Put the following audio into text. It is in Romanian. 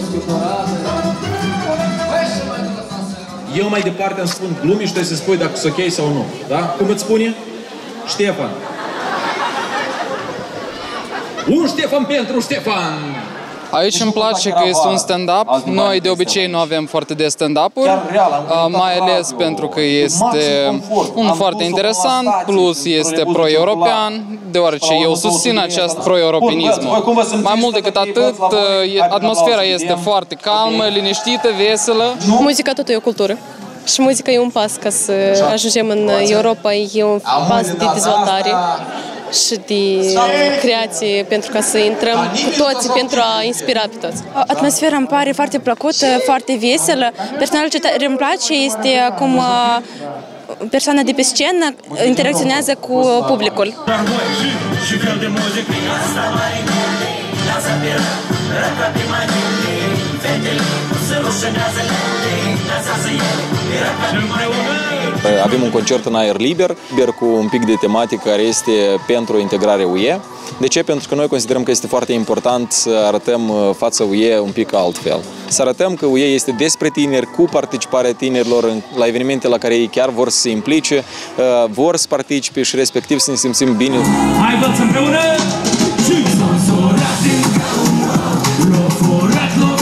Eu mai departe îmi spun glumi și trebuie să spui dacă sunt ok sau nu. Da? Cum îți spune? Ștefan. Un Ștefan pentru Ștefan! Aici îmi place că este un stand-up. Noi de obicei nu avem foarte de stand-up-uri, mai ales pentru că este unul foarte interesant, plus este pro-european, deoarece eu susțin acest pro-europeanism. Mai mult decât atât, atmosfera este foarte calmă, liniștită, veselă. Muzica tot e o cultură. Și muzica e un pas ca să ajungem în Europa, e un pas de dezvoltare și de creație pentru ca să intrăm cu toți, pentru a inspira pe toți. Atmosfera îmi pare foarte plăcută, foarte veselă. Personal ce îmi place este cum persoana de pe scenă interacționează cu publicul. Avem un concert în aer liber cu un pic de tematică care este pentru integrare UE. De ce? Pentru că noi considerăm că este foarte important să arătăm fața UE un pic altfel. Să arătăm că UE este despre tineri, cu participarea tinerilor la evenimente la care ei chiar vor să se implice, vor să participe și respectiv să ne simțim bine. Haideți împreună!